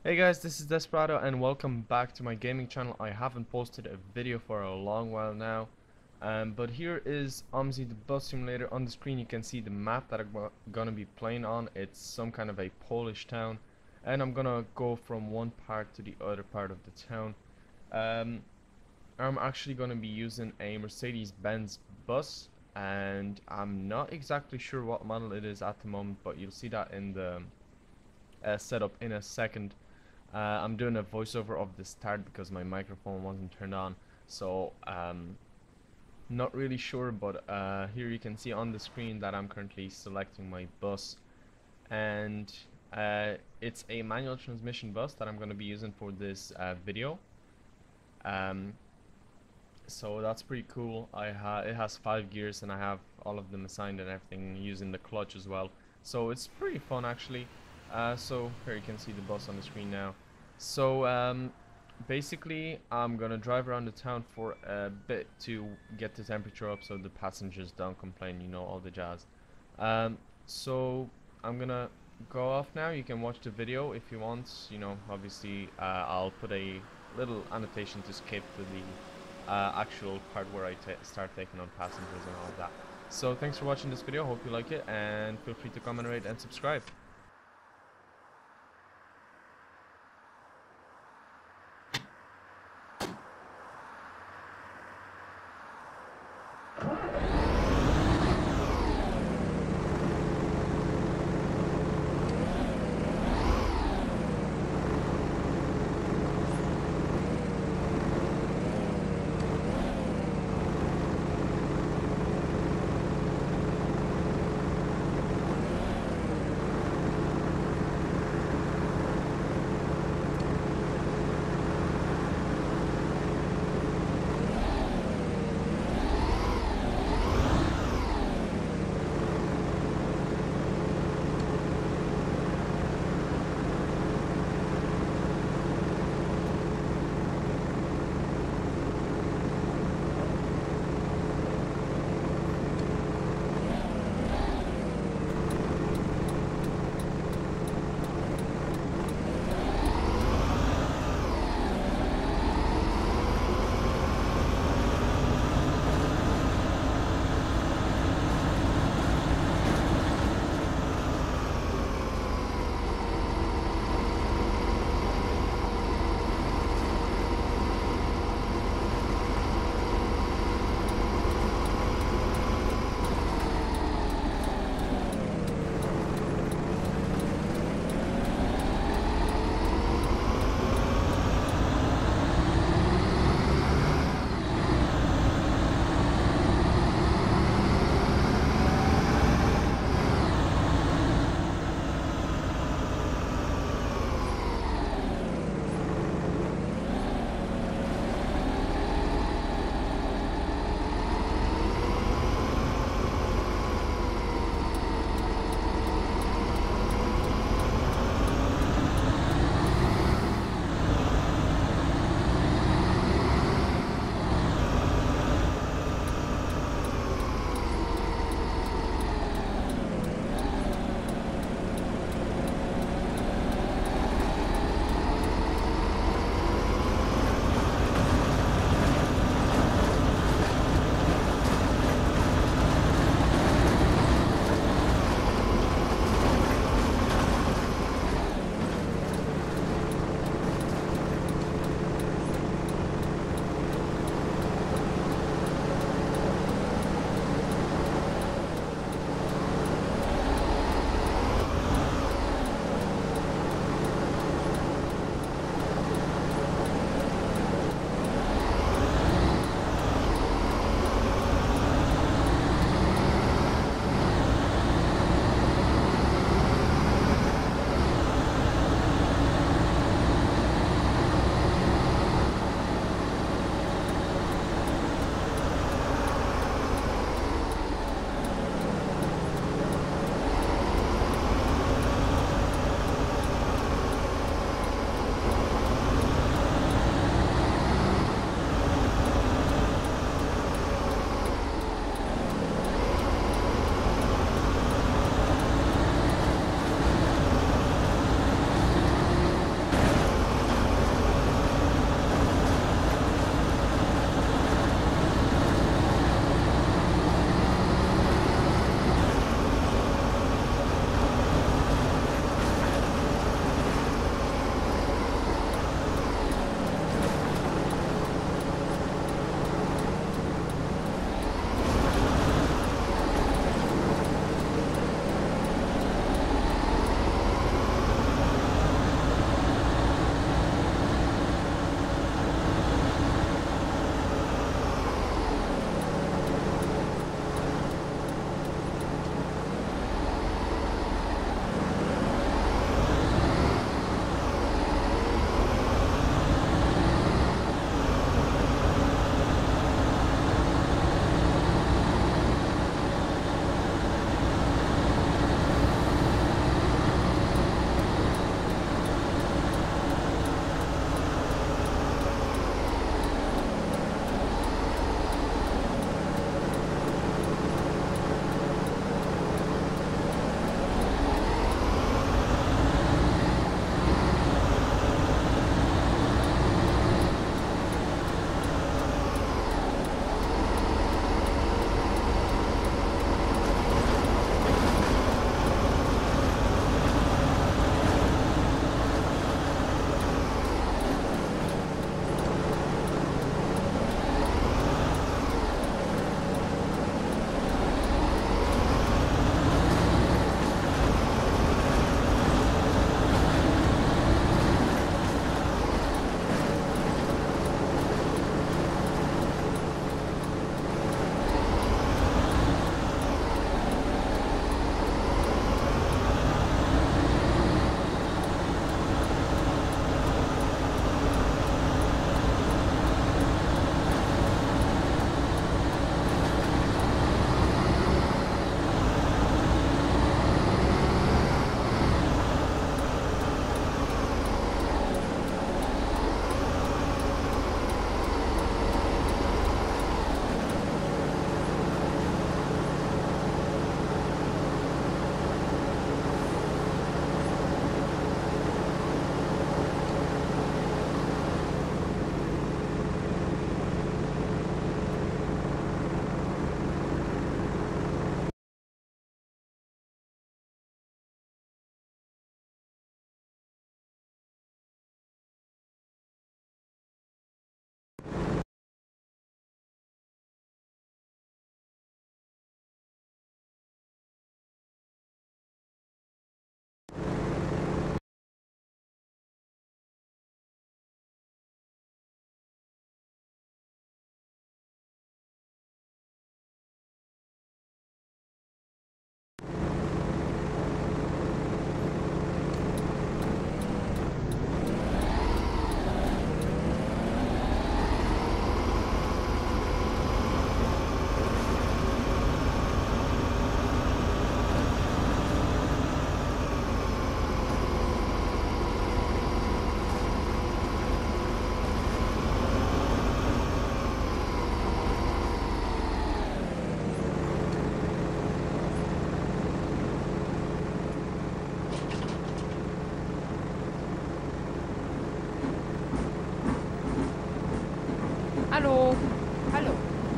Hey guys, this is Desperado and welcome back to my gaming channel. I haven't posted a video for a long while now, but here is OMSI the bus simulator. On the screen you can see the map that I'm gonna be playing on. It's some kind of a Polish town, and I'm gonna go from one part to the other part of the town. Um, I'm actually gonna be using a Mercedes-Benz bus, and I'm not exactly sure what model it is at the moment, but you'll see that in the setup in a second. I'm doing a voiceover of the start because my microphone wasn't turned on, so not really sure, but here you can see on the screen that I'm currently selecting my bus, and it's a manual transmission bus that I'm going to be using for this video. Um, so that's pretty cool. It has 5 gears and I have all of them assigned and everything using the clutch as well. So it's pretty fun actually. So here you can see the bus on the screen now. So basically I'm gonna drive around the town for a bit to get the temperature up so the passengers don't complain, you know, all the jazz. So I'm gonna go off now. You can watch the video if you want, you know, obviously I'll put a little annotation to skip to the actual part where I start taking on passengers and all of that. So thanks for watching this video, hope you like it, and feel free to comment, rate, and subscribe. Hallo. Hallo.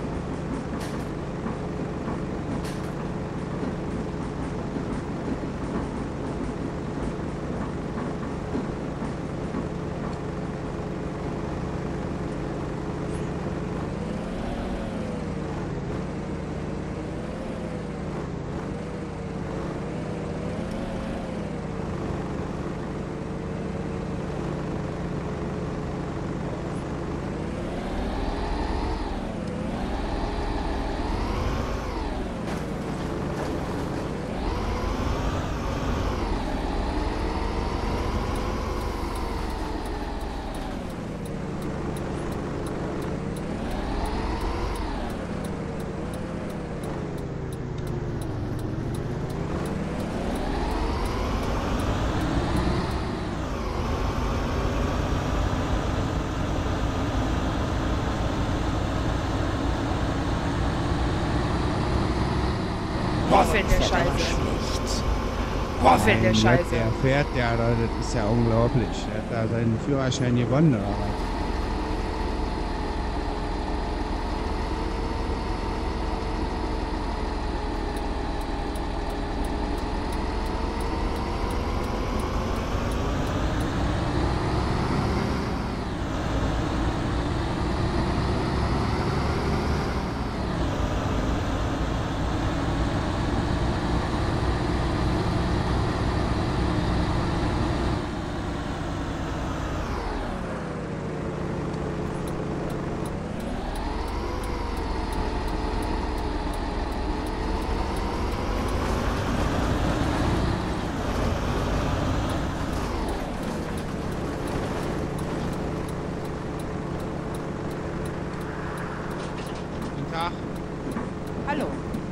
Boah, fährt der Scheiße. Boah, fährt der Scheiße. Der fährt ja, das ist ja unglaublich. Der hat da seinen Führerschein gewonnen, oder was? Guten Tag. Hallo.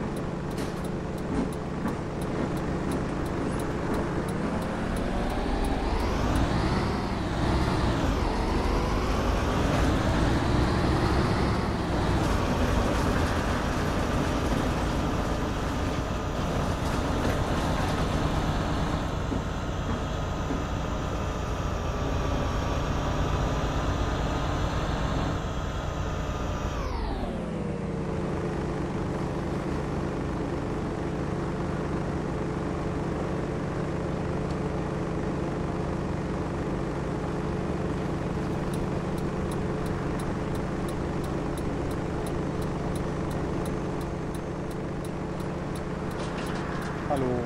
Hallo.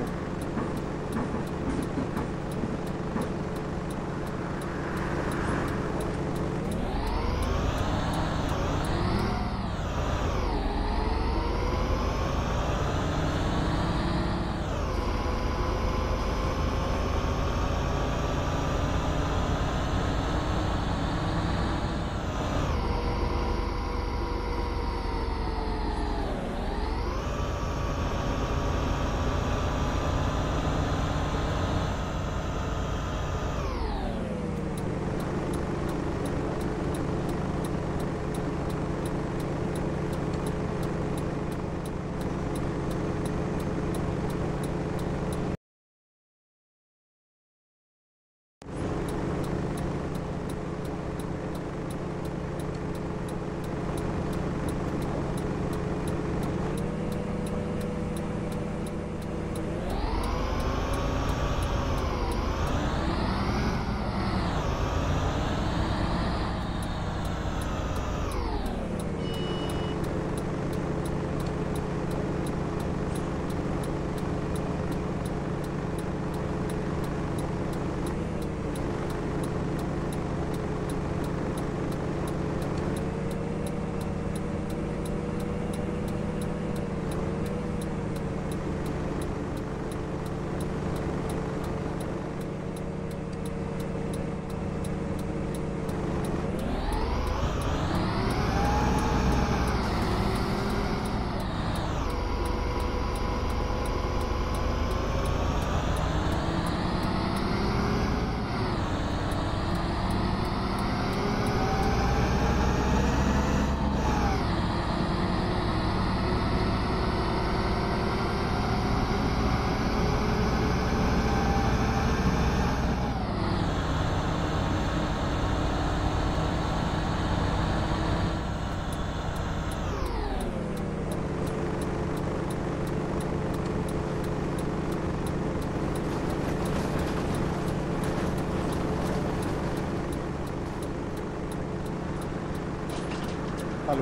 Hallo.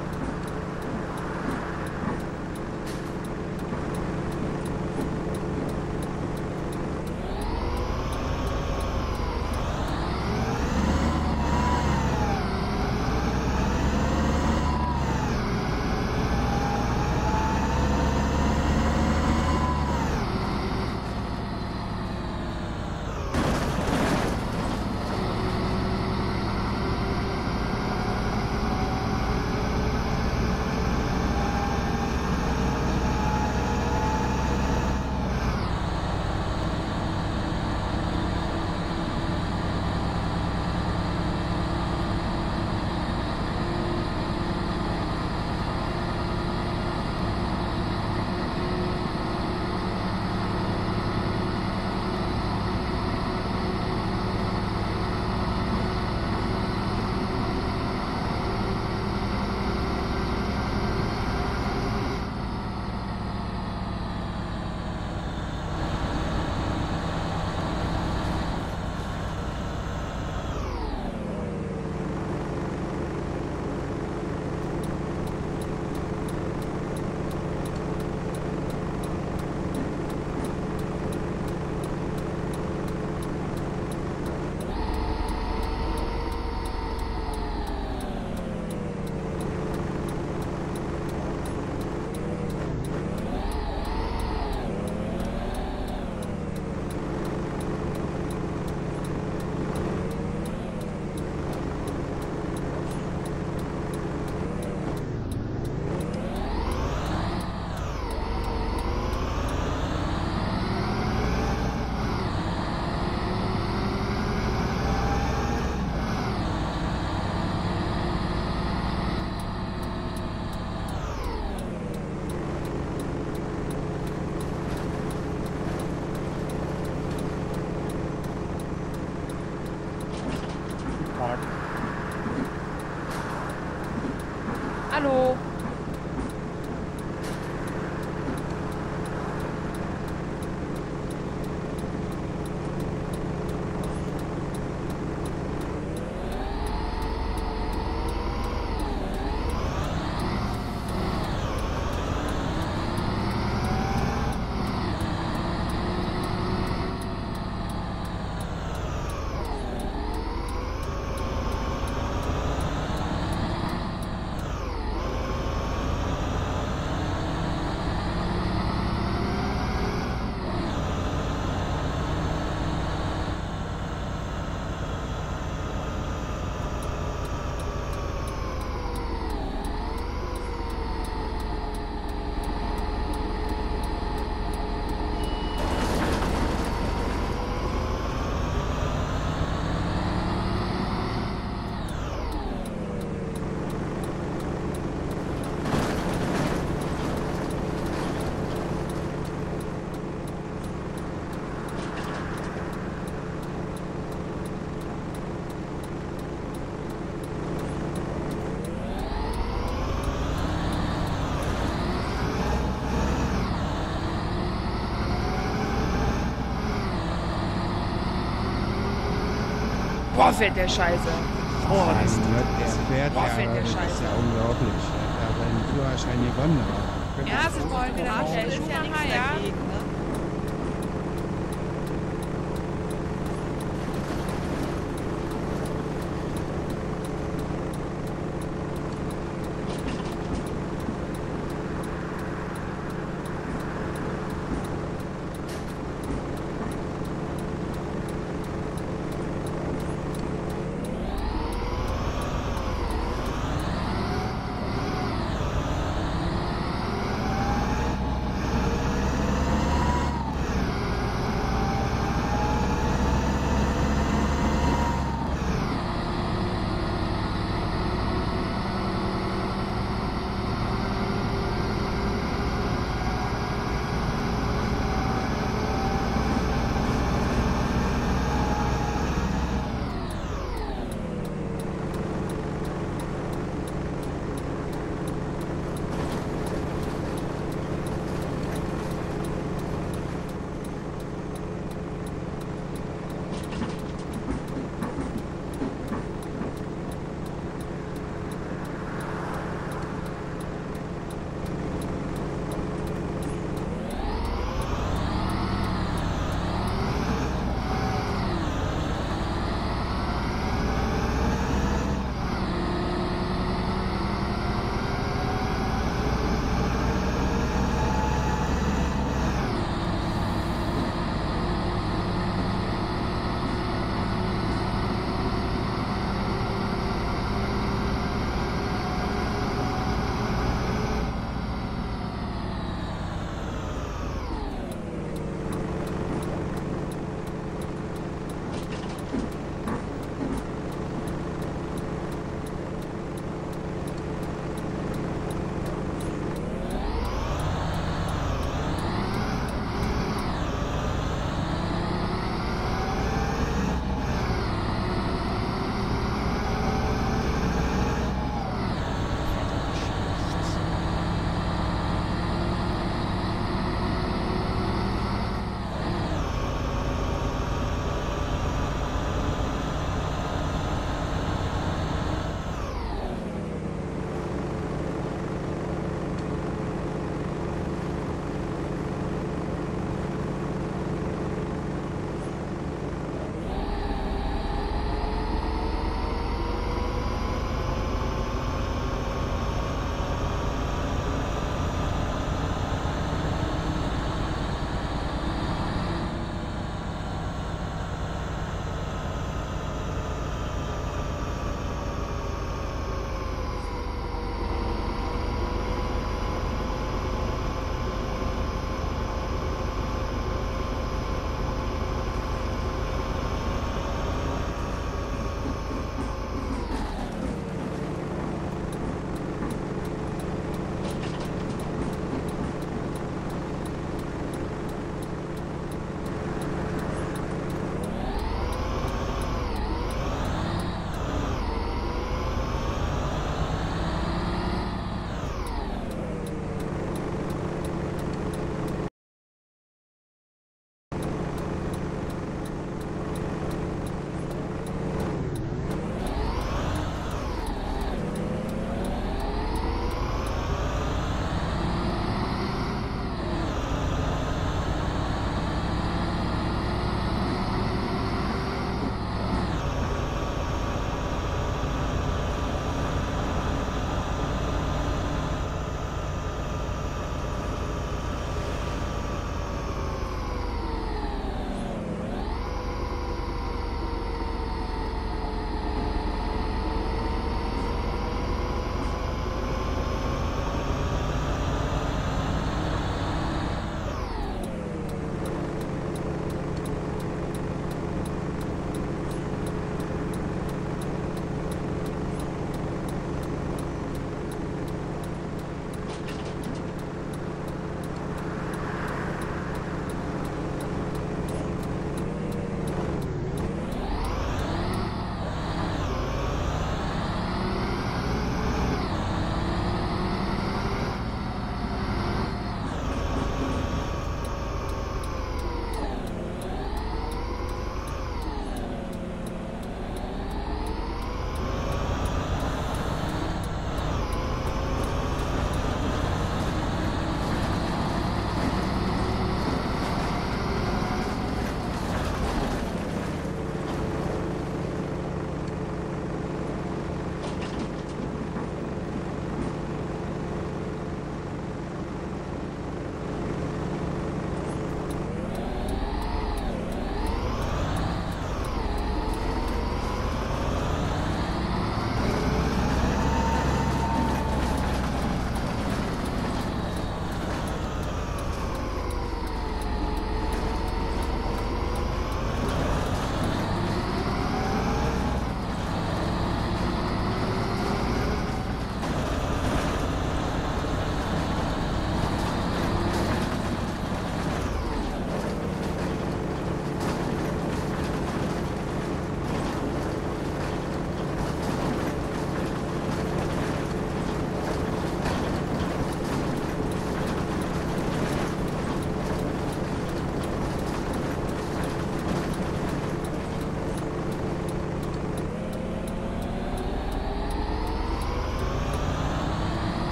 Tag. Hallo. Boah, fährt der Scheiße. Boah, Mein das Gott, der fährt Boah, ja, fährt der das ist Scheiße. ja unglaublich. Der hat seinen Führerschein gewonnen. Ja, es ist mal gerade der Schumacher, ja.